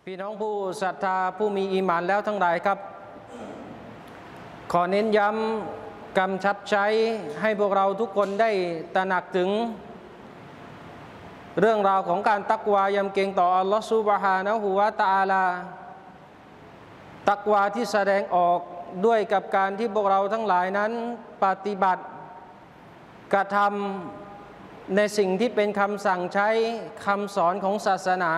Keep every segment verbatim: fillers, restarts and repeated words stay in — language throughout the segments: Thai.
พี่น้องผู้ศรัทธาผู้มีอีหมานแล้วทั้งหลายครับขอเน้นย้ำกำชับใช้ให้พวกเราทุกคนได้ตระหนักถึงเรื่องราวของการตักวายำเกรงต่ออัลลอฮฺซุบฮานะฮูวะตะอาลาตักวาที่แสดงออกด้วยกับการที่พวกเราทั้งหลายนั้นปฏิบัติกระทำในสิ่งที่เป็นคำสั่งใช้คำสอนของศาสนา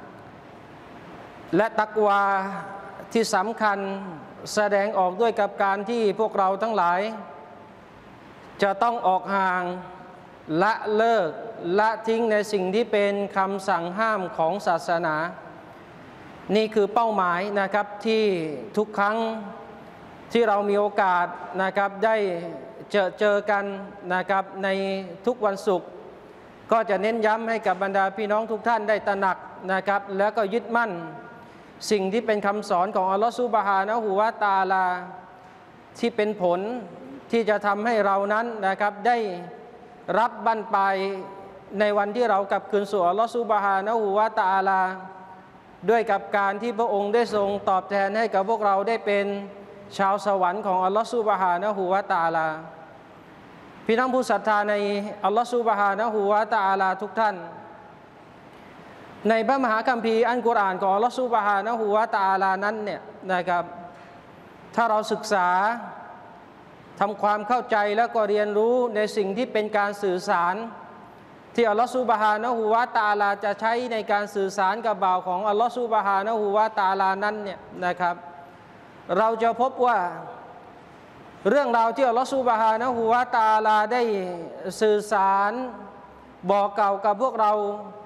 และตักวาที่สำคัญแสดงออกด้วยกับการที่พวกเราทั้งหลายจะต้องออกห่างละเลิกละทิ้งในสิ่งที่เป็นคำสั่งห้ามของศาสนานี่คือเป้าหมายนะครับที่ทุกครั้งที่เรามีโอกาสนะครับได้เจอเจอกันนะครับในทุกวันศุกร์ก็จะเน้นย้ำให้กับบรรดาพี่น้องทุกท่านได้ตระหนักนะครับแล้วก็ยึดมั่นสิ่งที่เป็นคำสอนของอัลลอฮฺซุบฮานะฮูวะตะอาลาที่เป็นผลที่จะทำให้เรานั้นนะครับได้รับบั้นปลายในวันที่เรากลับคืนสู่อัลลอฮฺซุบฮานะฮูวะตะอาลาด้วยกับการที่พระองค์ได้ทรงตอบแทนให้กับพวกเราได้เป็นชาวสวรรค์ของอัลลอฮฺซุบฮานะฮูวะตะอาลาพี่น้องผู้ศรัทธาในอัลลอฮฺซุบฮานะฮูวะตะอาลาทุกท่านในพระมหาคัมภีร์อัลกุรอานของอัลลอฮฺซุบฮานะฮูวะตะอาลานั้นเนี่ยนะครับถ้าเราศึกษาทำความเข้าใจแล้วก็เรียนรู้ในสิ่งที่เป็นการสื่อสารที่อัลลอฮฺซุบฮานะฮูวะตะอาลาจะใช้ในการสื่อสารกับบ่าวของอัลลอฮฺซุบฮานะฮูวะตะอาลานั้นเนี่ยนะครับเราจะพบว่าเรื่องราวที่อัลลอฮฺซุบฮานะฮูวะตะอาลาได้สื่อสารบอกกล่าวกับพวกเรา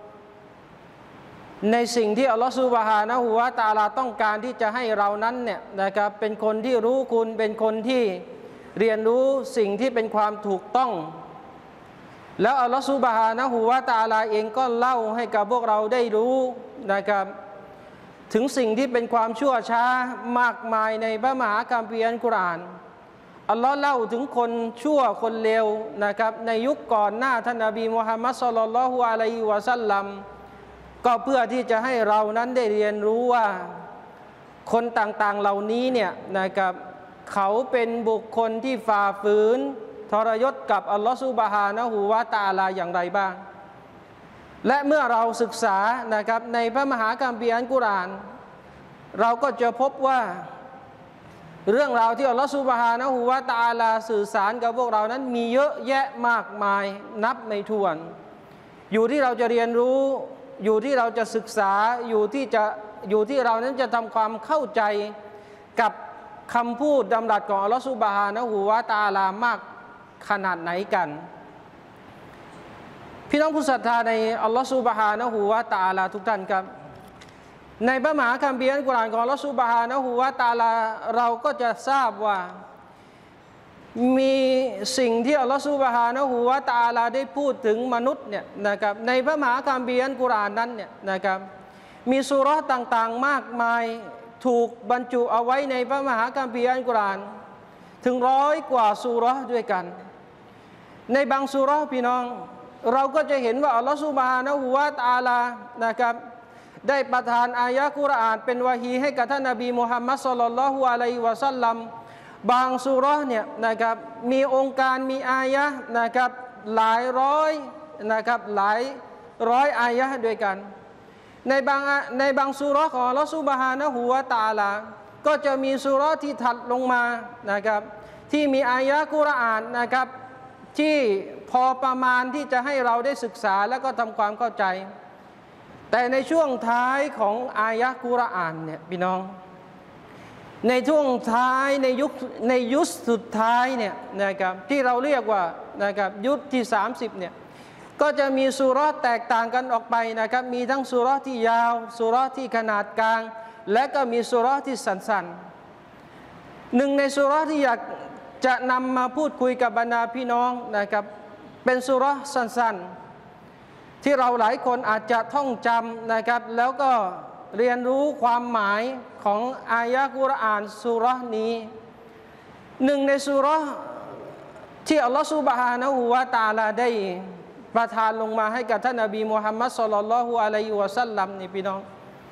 ในสิ่งที่อัลลอฮฺซุบฮานะฮูวะตะอาลาต้องการที่จะให้เรานั้นเนี่ยนะครับเป็นคนที่รู้คุณเป็นคนที่เรียนรู้สิ่งที่เป็นความถูกต้องแล้วอัลลอฮฺซุบฮานะฮูวะตะอาลาเองก็เล่าให้กับพวกเราได้รู้นะครับถึงสิ่งที่เป็นความชั่วช้ามากมายในพระมหาคัมภีร์อัลกุรอานอัลลอฮ์เล่าถึงคนชั่วคนเลวนะครับในยุคก่อนหน้าท่านนบีมุฮัมมัดศ็อลลัลลอฮุอะลัยฮิวะซัลลัมก็เพื่อที่จะให้เรานั้นได้เรียนรู้ว่าคนต่างๆเหล่านี้เนี่ยนะครับเขาเป็นบุคคลที่ฝ่าฝืนทรยศกับอัลลอฮฺซุบฮานะฮูวะตะอาลาอย่างไรบ้างและเมื่อเราศึกษานะครับในพระมหาคัมภีร์อัลกุรอานเราก็จะพบว่าเรื่องราวที่อัลลอฮฺซุบฮานะฮูวะตะอาลาสื่อสารกับพวกเรานั้นมีเยอะแยะมากมายนับไม่ถ้วนอยู่ที่เราจะเรียนรู้อยู่ที่เราจะศึกษาอยู่ที่จะอยู่ที่เรานั้นจะทำความเข้าใจกับคำพูดดำรัสของอัลลอฮฺซุบฮานะฮูวะตะอาลามากขนาดไหนกันพี่น้องผู้ศรัทธาในอัลลอฮฺซุบฮานะฮูวะตะอาลาทุกท่านครับในพระมหาคัมภีร์อัลกุรอานของอัลลอฮฺซุบฮานะฮูวะตะอาลาเราก็จะทราบว่ามีสิ่งที่อัลลอฮฺซุบฮานะฮูวะตะอาลาได้พูดถึงมนุษย์เนี่ยนะครับในพระมหาคัมภีร์อัลกุรอานนั้นเนี่ยนะครับมีซูเราะห์ต่างๆมากมายถูกบรรจุเอาไว้ในพระมหาคัมภีร์อัลกุรอานถึงร้อยกว่าซูเราะห์ด้วยกันในบางซูเราะห์พี่น้องเราก็จะเห็นว่าอัลลอฮฺซุบฮานะฮูวะตะอาลานะครับได้ประทานอายะห์กุรอานเป็นวะฮีให้กับท่านนบีมุฮัมมัดศ็อลลัลลอฮุอะลัยฮิวะซัลลัมบางซูเราะห์เนี่ยนะครับมีองค์การมีอายะห์นะครับหลายร้อยนะครับหลายร้อยอายะห์ด้วยกันในบางในบางซูเราะห์ของอัลลอฮฺซุบฮานะฮูวะตะอาลาก็จะมีซูเราะห์ที่ถัดลงมานะครับที่มีอายะห์กุรอานนะครับที่พอประมาณที่จะให้เราได้ศึกษาแล้วก็ทำความเข้าใจแต่ในช่วงท้ายของอายะห์กุรอานเนี่ยพี่น้องในช่วงท้ายในยุคในยุคสุดท้ายเนี่ยนะครับที่เราเรียกว่านะครับยุคที่สามสิบเนี่ยก็จะมีซูเราะห์แตกต่างกันออกไปนะครับมีทั้งซูเราะห์ที่ยาวซูเราะห์ที่ขนาดกลางและก็มีซูเราะห์ที่สั้นๆหนึ่งในซูเราะห์ที่อยากจะนำมาพูดคุยกับบรรดาพี่น้องนะครับเป็นซูเราะห์สั้นๆที่เราหลายคนอาจจะท่องจำนะครับแล้วก็เรียนรู้ความหมายของอายะห์กุรอานซูเราะห์นี้หนึ่งในซูเราะห์ที่อัลลอฮฺซุบฮานะฮูวะตะอาลาได้ประทานลงมาให้กับท่านนบีมุฮัมมัดศ็อลลัลลอฮุอะลัยฮิวะซัลลัมนี่พี่น้อง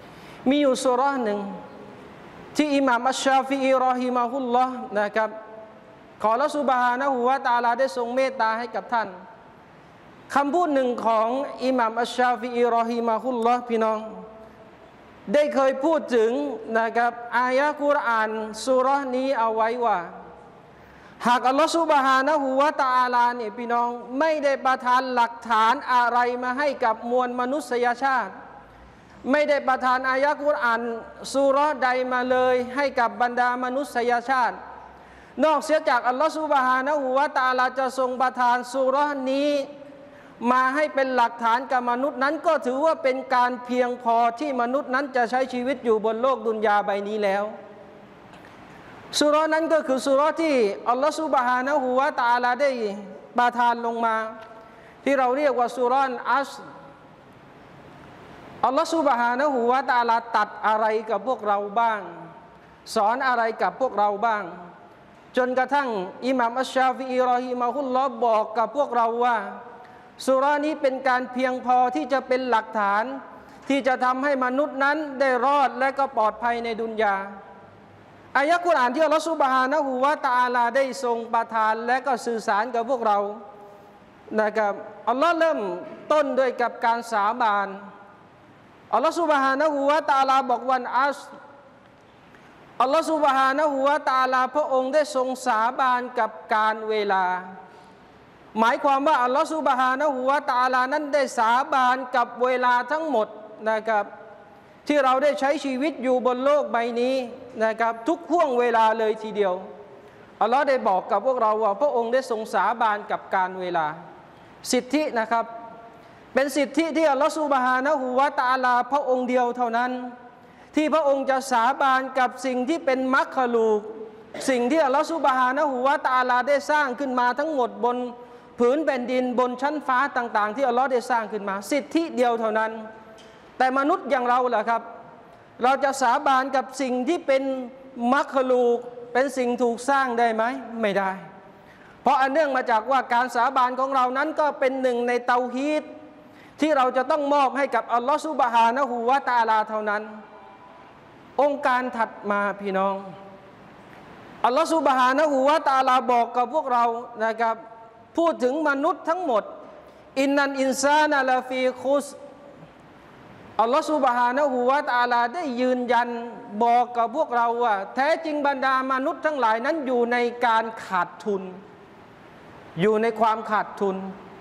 มีอยู่ซูเราะห์หนึ่งที่อิหม่ามอัชชาฟิอีรอฮิมะฮุลลอฮ์นะครับขออัลเลาะห์ซุบฮานะฮูวะตะอาลาได้ทรงเมตตาให้กับท่านคำพูดหนึ่งของอิหม่ามอัชชาฟิอีรอฮิมะฮุลลอฮ์พี่น้องได้เคยพูดถึงนะครับอายะห์กุรอานซูเราะห์นี้เอาไว้ว่าหากอัลลอฮฺซุบฮานะฮูวะตะอาลาเนี่ยพี่น้องไม่ได้ประทานหลักฐานอะไรมาให้กับมวลมนุษยชาติไม่ได้ประทานอายะห์กุรอานซูเราะห์ใดมาเลยให้กับบรรดามนุษยชาตินอกเสียจากอัลลอฮฺซุบฮานะฮูวะตะอาลาจะทรงประทานซูเราะห์นี้มาให้เป็นหลักฐานกับมนุษย์นั้นก็ถือว่าเป็นการเพียงพอที่มนุษย์นั้นจะใช้ชีวิตอยู่บนโลกดุนยาใบนี้แล้วซูเราะห์นั้นก็คือซูเราะห์ที่อัลลอฮฺซุบฮานะฮูวะตะอาลาได้ประทานลงมาที่เราเรียกว่าซูเราะห์อัศรอัลลอฮฺซุบฮานะฮูวะตะอาลาตัดอะไรกับพวกเราบ้างสอนอะไรกับพวกเราบ้างจนกระทั่งอิหม่ามอัชชาฟิอีรอฮิมะฮุลลอฮ์บอกกับพวกเราว่าซูเราะห์นี้เป็นการเพียงพอที่จะเป็นหลักฐานที่จะทำให้มนุษย์นั้นได้รอดและก็ปลอดภัยในดุนยาอายะห์กุรอานที่อัลลอฮฺซุบฮานะฮูวะตะอาลาได้ทรงประทานและก็สื่อสารกับพวกเรานะครับอัลลอฮ์เริ่มต้นด้วยกับการสาบานอัลลอฮฺซุบฮานะฮูวะตะอาลาบอกวันอัศรอัลลอฮฺซุบฮานะฮูวะตะอาลาพระองค์ได้ทรงสาบานกับการเวลาหมายความว่าอัลลอฮฺซุบฮานะฮูวะตะอาลานั้นได้สาบานกับเวลาทั้งหมดนะครับที่เราได้ใช้ชีวิตอยู่บนโลกใบนี้นะครับทุกห่วงเวลาเลยทีเดียวอัลลอฮ์ได้บอกกับพวกเราว่าพระองค์ได้ทรงสาบานกับการเวลาสิทธินะครับเป็นสิทธิที่อัลลอฮฺซุบฮานะฮูวะตะอาลาพระองค์เดียวเท่านั้นที่พระองค์จะสาบานกับสิ่งที่เป็นมักคลูกสิ่งที่อัลลอฮฺซุบฮานะฮูวะตะอาลาได้สร้างขึ้นมาทั้งหมดบนผืนแผ่นดินบนชั้นฟ้าต่างๆที่อัลลอฮ์ได้สร้างขึ้นมาสิทธิเดียวเท่านั้นแต่มนุษย์อย่างเราล่ะครับเราจะสาบานกับสิ่งที่เป็นมักคลูกเป็นสิ่งถูกสร้างได้ไหมไม่ได้เพราะอันเนื่องมาจากว่าการสาบานของเรานั้นก็เป็นหนึ่งในเตาฮีดที่เราจะต้องมอบให้กับอัลลอฮฺซุบฮานะฮูวะตะอาลาเท่านั้นองค์การถัดมาพี่น้องอัลลอฮฺซุบฮานะฮูวะตะอาลาบอกกับพวกเรานะครับพูดถึงมนุษย์ทั้งหมดอินนันอินซานะลาฟีคุสอัลลอฮฺซุบฮานะฮูวะตะอาลาได้ยืนยันบอกกับพวกเราว่าแท้จริงบรรดามนุษย์ทั้งหลายนั้นอยู่ในการขาดทุนอยู่ในความขาดทุน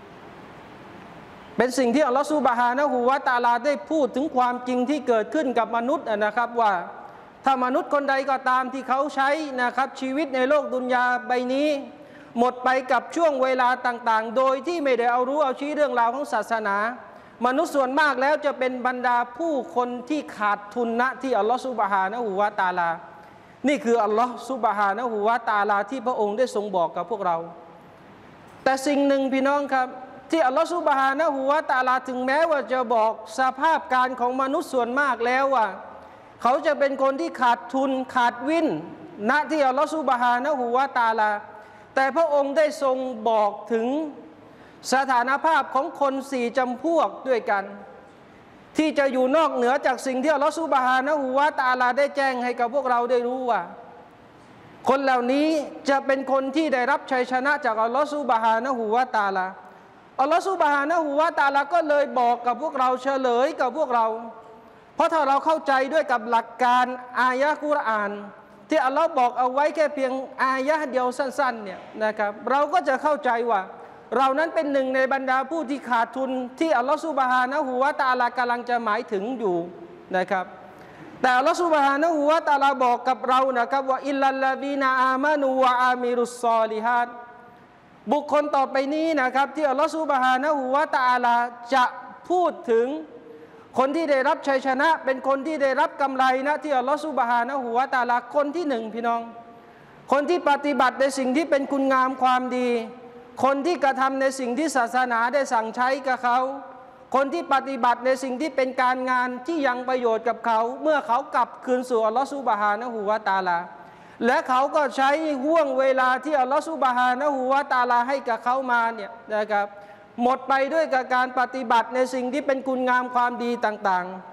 เป็นสิ่งที่อัลลอฮฺซุบฮานะฮูวะตะอาลาได้พูดถึงความจริงที่เกิดขึ้นกับมนุษย์นะครับว่าถ้ามนุษย์คนใดก็ตามที่เขาใช้นะครับชีวิตในโลกดุนยาใบนี้หมดไปกับช่วงเวลาต่างๆโดยที่ไม่ได้เอารู้เอาชี้เรื่องราวของศาสนามนุษย์ส่วนมากแล้วจะเป็นบรรดาผู้คนที่ขาดทุนณที่อัลลอฮฺซุบฮานะฮูวะตะอาลานี่คืออัลลอฮฺซุบฮานะฮูวะตะอาลาที่พระองค์ได้ทรงบอกกับพวกเราแต่สิ่งหนึ่งพี่น้องครับที่อัลลอฮฺซุบฮานะฮูวะตะอาลาถึงแม้ว่าจะบอกสภาพการของมนุษย์ส่วนมากแล้วว่าเขาจะเป็นคนที่ขาดทุนขาดวินณที่อัลลอฮฺซุบฮานะฮูวะตะอาลาแต่พระองค์ได้ทรงบอกถึงสถานภาพของคนสี่จำพวกด้วยกันที่จะอยู่นอกเหนือจากสิ่งที่อัลลอฮฺซุบฮานะฮูวะตะอาลาได้แจ้งให้กับพวกเราได้รู้ว่าคนเหล่านี้จะเป็นคนที่ได้รับชัยชนะจากอัลลอฮฺซุบฮานะฮูวะตะอาลาอัลลอฮฺซุบฮานะฮูวะตะอาลาก็เลยบอกกับพวกเราเฉลยกับพวกเราเพราะถ้าเราเข้าใจด้วยกับหลักการอายะห์กุรอานที่อัลลอฮ์บอกเอาไว้แค่เพียงอายะห์เดียวสั้นๆเนี่ยนะครับเราก็จะเข้าใจว่าเรานั้นเป็นหนึ่งในบรรดาผู้ที่ขาดทุนที่อัลลอฮฺซุบฮานะฮูวะตะอาลากำลังจะหมายถึงอยู่นะครับแต่อัลลอฮฺซุบฮานะฮูวะตะอาลาบอกกับเรานะครับว่าอิลลัลลดีนาอามานูวะอามิรุสซอลิฮาตบุคคลต่อไปนี้นะครับที่อัลลอฮฺซุบฮานะฮูวะตะอาลาจะพูดถึงคนที่ได้รับชัยชนะเป็นคนที่ได้รับกำไรนะที่อัลลอฮฺซุบฮานะฮูวะตะอาลาคนที่หนึ่งพี่น้องคนที่ปฏิบัติในสิ่งที่เป็นคุณงามความดีคนที่กระทำในสิ่งที่ศาสนาได้สั่งใช้กับเขาคนที่ปฏิบัติในสิ่งที่เป็นการงานที่ยังประโยชน์กับเขาเมื่อเขากลับคืนสู่อัลลอฮฺซุบฮานะฮูวะตะอาลาและเขาก็ใช้ห่วงเวลาที่อัลลอฮฺซุบฮานะฮูวะตะอาลาให้กับเขามาเนี่ยนะครับหมดไปด้วยกับการปฏิบัติในสิ่งที่เป็นคุณงามความดีต่างๆ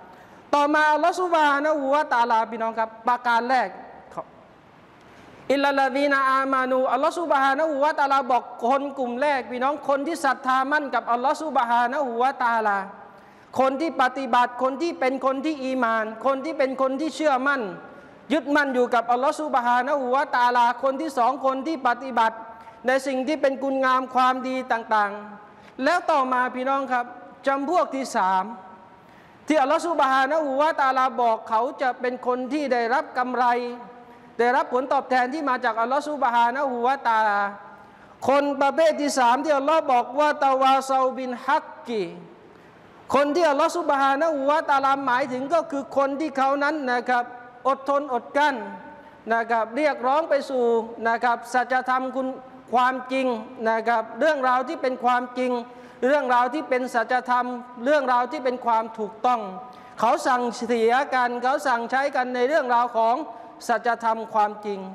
ต่อมาอัลลอฮฺซุบฮานะฮูวะตะอาลาพี่น้องครับประการแรกอิลลัลลซีนาอามานูอัลลอฮฺซุบฮานะฮูวะตะอาลาบอกคนกลุ่มแรกพี่น้องคนที่ศรัทธามั่นกับอัลลอฮฺซุบฮานะฮูวะตะอาลาคนที่ปฏิบัติคนที่เป็นคนที่อีมานคนที่เป็นคนที่เชื่อมั่นยึดมั่นอยู่กับอัลลอฮฺซุบฮานะฮูวะตะอาลาคนที่สองคนที่ปฏิบัติในสิ่งที่เป็นคุณงามความดีต่างๆแล้วต่อมาพี่น้องครับจำพวกที่สามที่อัลลอฮฺซุบฮานะฮูวะตะอาลาบอกเขาจะเป็นคนที่ได้รับกำไรได้รับผลตอบแทนที่มาจากอัลลอฮฺซุบฮานะฮูวะตะอาลาคนประเภทที่สามที่อัลลอฮฺบอกว่าตะวาซาบินฮักกีคนที่อัลลอฮฺซุบฮานะฮูวะตะอาลาหมายถึงก็คือคนที่เขานั้นนะครับอดทนอดกั้นนะครับเรียกร้องไปสู่นะครับสัจธรรมคุณความจริงนะครับเรื่องราวที่เป็นความจริงเรื่องราวที่เป็นสัจธรรมเรื่องราวที่เป็นความถูกต้องเขาสั่งเสียกันเขาสั่งใช้กันในเรื่องราวของสัจธรรมความจริง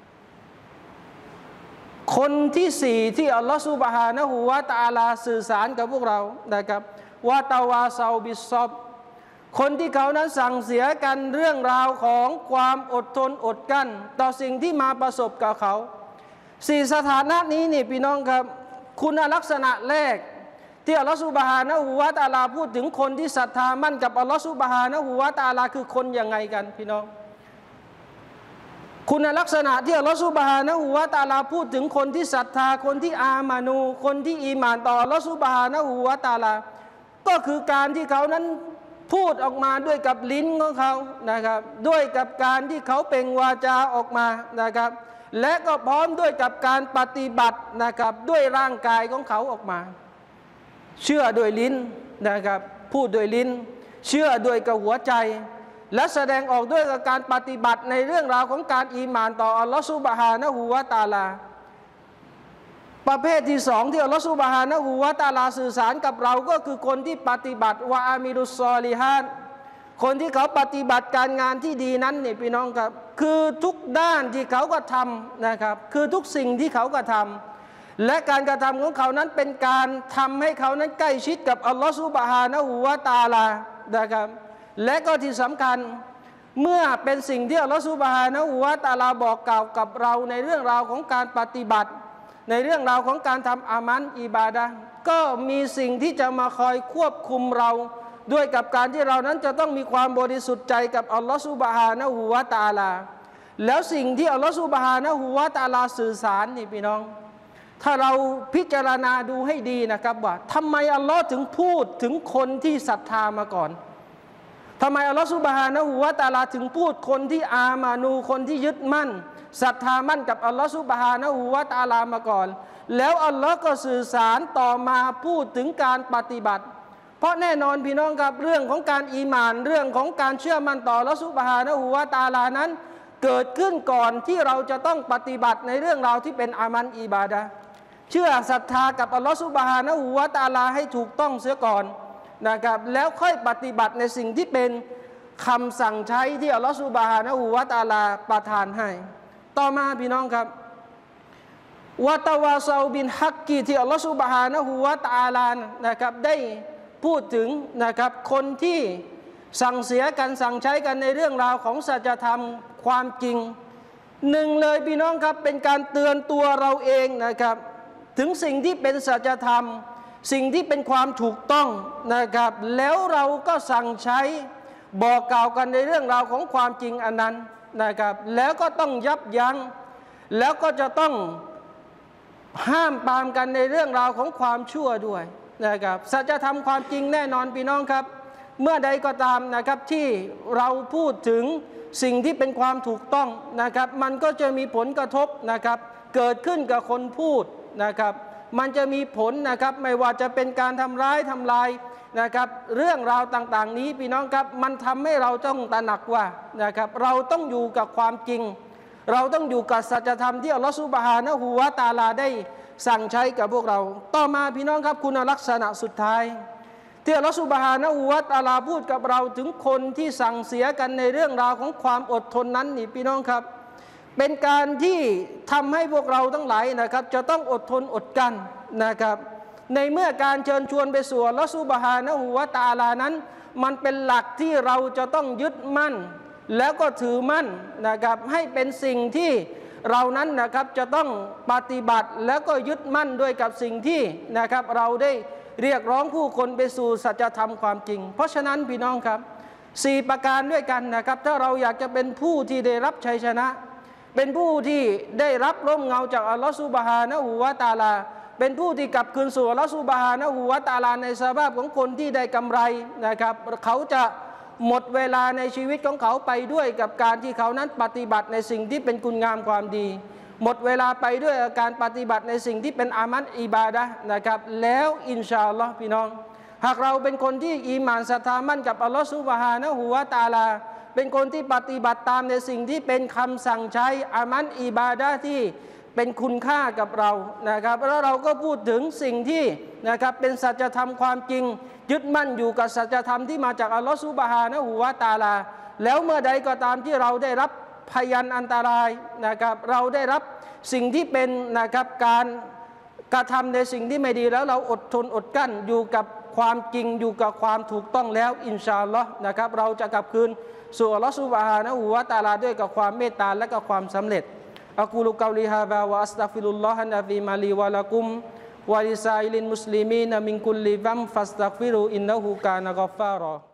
คนที่สี่ที่อัลลอฮฺซุบฮานะฮูวะตะอาลาสื่อสารกับพวกเรานะครับวะตะวาซาบิศอบคนที่เขานั้นสั่งเสียกันเรื่องราวของความอดทนอดกั้นต่อสิ่งที่มาประสบกับเขาสี่สถานะนี้นี่พี่น้องครับคุณลักษณะแรกที่อัลลอฮฺซุบฮานะฮูวะตะอาลาพูดถึงคนที่ศรัทธามั่นกับอัลลอฮฺซุบฮานะฮูวะตะอาลาคือคนยังไงกันพี่น้องคุณลักษณะที่อัลลอฮฺซุบฮานะฮูวะตะอาลาพูดถึงคนที่ศรัทธาคนที่อามานูคนที่อีหม่านต่ออัลลอฮฺซุบฮานะฮูวะตะอาลาก็คือการที่เขานั้นพูดออกมาด้วยกับลิ้นของเขานะครับด้วยกับการที่เขาเปล่งวาจาออกมานะครับและก็พร้อมด้วยกับการปฏิบัตินะครับด้วยร่างกายของเขาออกมาเชื่อด้วยลิ้นนะครับพูดด้วยลิ้นเชื่อด้วยกับหัวใจและแสดงออกด้วยกับการปฏิบัติในเรื่องราวของการอีหม่านต่ออัลลอฮฺซุบฮานะฮูวะตะอาลาประเภทที่สองที่อัลลอฮฺซุบฮานะฮูวะตะอาลาสื่อสารกับเราก็คือคนที่ปฏิบัติวะอามิลุสซอลิฮาตคนที่เขาปฏิบัติการงานที่ดีนั้นนี่พี่น้องครับคือทุกด้านที่เขาก็ทำนะครับคือทุกสิ่งที่เขาก็ทำและการกระทำของเขานั้นเป็นการทำให้เขานั้นใกล้ชิดกับอัลลอฮฺซุบฮานะฮูวะตะอาลานะครับและก็ที่สำคัญเมื่อเป็นสิ่งที่อัลลอฮฺซุบฮานะฮูวะตะอาลาบอกกล่าวกับเราในเรื่องราวของการปฏิบัติในเรื่องราวของการทำอามันอิบาดะห์ก็มีสิ่งที่จะมาคอยควบคุมเราด้วยกับการที่เรานั้นจะต้องมีความบริสุทธิ์ใจกับอัลลอฮฺซุบฮานะฮูวะตะอาลาแล้วสิ่งที่อัลลอฮฺซุบฮานะฮูวะตะอาลาสื่อสารนี่พี่น้องถ้าเราพิจารณาดูให้ดีนะครับว่าทำไมอัลลอฮ์ถึงพูดถึงคนที่ศรัทธามาก่อนทำไมอัลลอฮฺซุบฮานะฮูวะตะอาลาถึงพูดคนที่อามานูคนที่ยึดมั่นศรัทธามั่นกับอัลลอฮฺซุบฮานะฮูวะตะอาลามาก่อนแล้วอัลลอฮ์ก็สื่อสารต่อมาพูดถึงการปฏิบัติเพราะแน่นอนพี่น้องครับเรื่องของการอีหม่านเรื่องของการเชื่อมั่นต่ออัลลอฮฺซุบฮานะฮูวะตะอาลานั้นเกิดขึ้นก่อนที่เราจะต้องปฏิบัติในเรื่องราวที่เป็นอามันอิบาดะห์เชื่อศรัทธากับอัลลอฮฺซุบฮานะฮูวะตะอาลาให้ถูกต้องเสียก่อนนะครับแล้วค่อยปฏิบัติในสิ่งที่เป็นคำสั่งใช้ที่อัลลอฮฺซุบฮานะฮูวะตะอาลาประทานให้ต่อมาพี่น้องครับวะตะวาซาบินฮักกีที่อัลลอฮฺซุบฮานะฮูวะตะอาลานะครับได้พูดถึงนะครับคนที่สั่งเสียกันสั่งใช้กันในเรื่องราวของสัจธรรมความจริงหนึ่งเลยพี่น้องครับเป็นการเตือนตัวเราเองนะครับถึงสิ่งที่เป็นสัจธรรมสิ่งที่เป็นความถูกต้องนะครับแล้วเราก็สั่งใช้บอกกล่าวกันในเรื่องราวของความจริงอันนั้นนะครับแล้วก็ต้องยับยั้งแล้วก็จะต้องห้ามปรามกันในเรื่องราวของความชั่วด้วยนะครับสัจธรรมความจริงแน่นอนพี่น้องครับเมื่อใดก็ตามนะครับที่เราพูดถึงสิ่งที่เป็นความถูกต้องนะครับมันก็จะมีผลกระทบนะครับเกิดขึ้นกับคนพูดนะครับมันจะมีผลนะครับไม่ว่าจะเป็นการทำร้ายทำลายนะครับเรื่องราวต่างๆนี้พี่น้องครับมันทำให้เราต้องตระหนักว่านะครับเราต้องอยู่กับความจริงเราต้องอยู่กับสัจธรรมที่อัลลอฮฺซุบฮานะฮูวะตะอาลาได้สั่งใช้กับพวกเราต่อมาพี่น้องครับคุณลักษณะสุดท้ายที่อัลลอฮฺซุบฮานะฮูวะตะอาลาพูดกับเราถึงคนที่สั่งเสียกันในเรื่องราวของความอดทนนั้นนี่พี่น้องครับเป็นการที่ทำให้พวกเราทั้งหลายนะครับจะต้องอดทนอดกั้นนะครับในเมื่อการเชิญชวนไปสู่อัลลอฮฺซุบฮานะฮูวะตะอาลานั้นมันเป็นหลักที่เราจะต้องยึดมั่นแล้วก็ถือมั่นนะครับให้เป็นสิ่งที่เรานั้นนะครับจะต้องปฏิบัติแล้วก็ยึดมั่นด้วยกับสิ่งที่นะครับเราได้เรียกร้องผู้คนไปสู่สัจธรรมความจริงเพราะฉะนั้นพี่น้องครับสี่ประการด้วยกันนะครับถ้าเราอยากจะเป็นผู้ที่ได้รับชัยชนะเป็นผู้ที่ได้รับร่มเงาจากอัลลอฮฺซุบฮานะฮูวะตะอาลาเป็นผู้ที่กลับคืนสู่อัลลอฮฺซุบฮานะฮูวะตะอาลาในสภาพของคนที่ได้กำไรนะครับเขาจะหมดเวลาในชีวิตของเขาไปด้วยกับการที่เขานั้นปฏิบัติในสิ่งที่เป็นคุณงามความดีหมดเวลาไปด้วยการปฏิบัติในสิ่งที่เป็นอามัลอิบาดะห์นะครับแล้วอินชาอัลลอฮ์พี่น้องหากเราเป็นคนที่อีหม่านศรัทธามั่นกับอัลลอฮฺซุบฮานะฮูวะตะอาลาเป็นคนที่ปฏิบัติตามในสิ่งที่เป็นคำสั่งใช้อามัลอิบาดะห์ที่เป็นคุณค่ากับเรานะครับแล้วเราก็พูดถึงสิ่งที่นะครับเป็นสัจธรรมความจริงยึดมั่นอยู่กับสัจธรรมที่มาจากอัลลอฮฺซุบฮานะฮูวะตะอาลาแล้วเมื่อใดก็ตามที่เราได้รับพยันอันตรายนะครับเราได้รับสิ่งที่เป็นนะครับการกระทำในสิ่งที่ไม่ดีแล้วเราอดทนอดกั้นอยู่กับความจริงอยู่กับความถูกต้องแล้วอินชาอัลลอฮ์นะครับเราจะกลับคืนสู่อัลลอฮฺซุบฮานะฮูวะตะอาลาด้วยกับความเมตตาและกับความสำเร็จอะกูลุกอลิฮาซาวะอัสตัฆฟิรุลลอฮะนะฟีมาลีวะละกุมวะลิซาอิลินมุสลิมีนมินกุลลิซัมฟัสตัฆฟิรูอินนะฮูกานะฆอฟฟารอ